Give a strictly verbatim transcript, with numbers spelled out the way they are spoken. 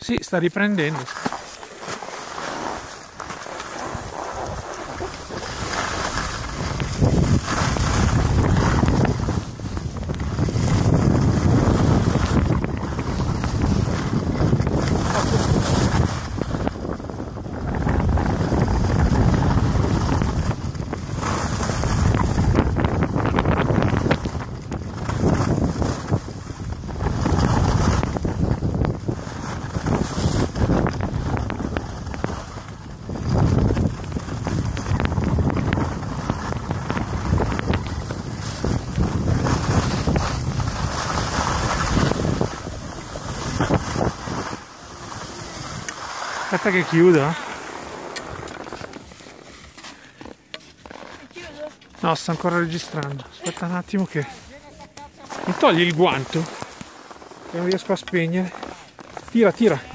Sì, sta riprendendo. Aspetta che chiuda. No, sta ancora registrando. Aspetta un attimo che... Mi togli il guanto? Che non riesco a spegnere. Tira, tira.